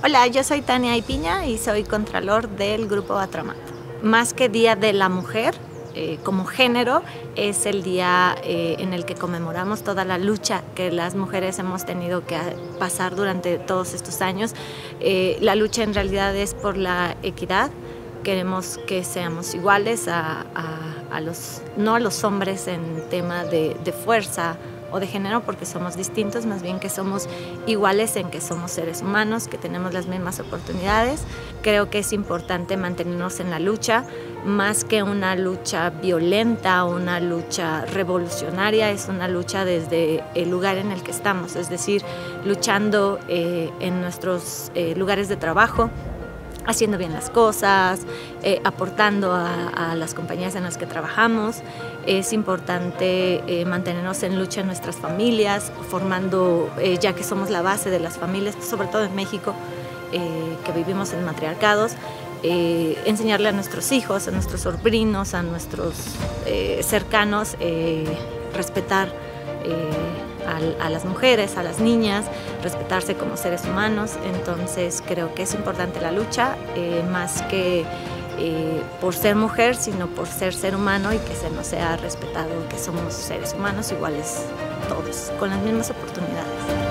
Hola, yo soy Tania Ipiña y soy contralor del Grupo Atramat. Más que Día de la Mujer, como género, es el día en el que conmemoramos toda la lucha que las mujeres hemos tenido que pasar durante todos estos años. La lucha en realidad es por la equidad. Queremos que seamos iguales no a los hombres en tema de fuerza o de género, porque somos distintos, más bien que somos iguales en que somos seres humanos, que tenemos las mismas oportunidades. Creo que es importante mantenernos en la lucha, más que una lucha violenta o una lucha revolucionaria, es una lucha desde el lugar en el que estamos, es decir, luchando en nuestros lugares de trabajo, haciendo bien las cosas, aportando a las compañías en las que trabajamos. Es importante mantenernos en lucha en nuestras familias, formando, ya que somos la base de las familias, sobre todo en México, que vivimos en matriarcados, enseñarle a nuestros hijos, a nuestros sobrinos, a nuestros cercanos, respetar a las mujeres, a las niñas, respetarse como seres humanos. Entonces creo que es importante la lucha, más que por ser mujer, sino por ser humano y que se nos sea respetado que somos seres humanos iguales todos, con las mismas oportunidades.